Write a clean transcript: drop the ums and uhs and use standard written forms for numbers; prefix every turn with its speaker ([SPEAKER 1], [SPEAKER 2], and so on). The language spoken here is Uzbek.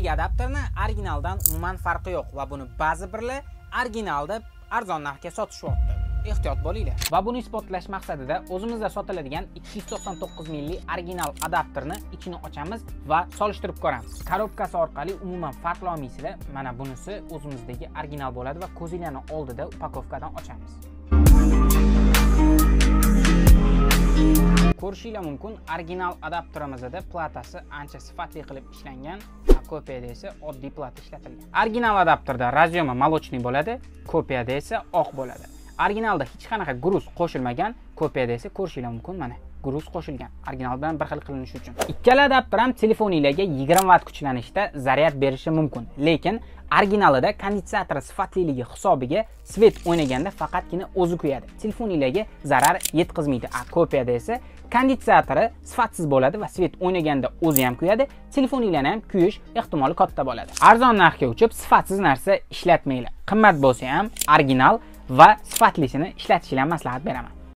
[SPEAKER 1] adapterni originaldan umuman farqi yo'q va buni ba'zi birlar originalda arzon narxga sotishyapti. Ehtiyot bo'linglar. Va buni isbotlash maqsadida o'zimizda sotiladigan 299 milli original adapterni ichini ochamiz va solishtirib ko'ramiz. Korobkasi orqali umuman farqlolmaysizlar. Mana bunisi o'zimizdagi original bo'ladi va ko'zinglarning oldida upakovkadan ochamiz. Ko'rishinglar mumkin, original adapterimizda platasi ancha sifatli qilib ishlangan, kopiyada esa oddiy plata ishlatilgan. Original adapterda razyomi молочный bo'ladi, kopiyada esa oq bo'ladi. Originalda hech qanaqa gruz qo'shilmagan, kopiyada esa ko'rishinglar mumkin, mana gruz qo'shilgan. Original bilan bir xil qilinishi uchun. Ikkala adapter ham telefoningizga 20 vatt kuchlanishda zaryad berishi mumkin, lekin originalida konditsioner sifatliligi hisobiga svet o'ynaganda faqatgina o'zi kuyadi. Telefoningizga zarar yetkazmaydi. Kopiyada esa konditsioner sifatsiz bo'ladi va svet o'ynaganda o'zi ham kuyadi. Telefoningizlarni ham kuyish ehtimoli katta bo'ladi. Arzon narxga uchib, sifatsiz narsa ishlatmanglar. Qimmat bo'lsa ham original va sifatlisini ishlatishinglarni maslahat beraman.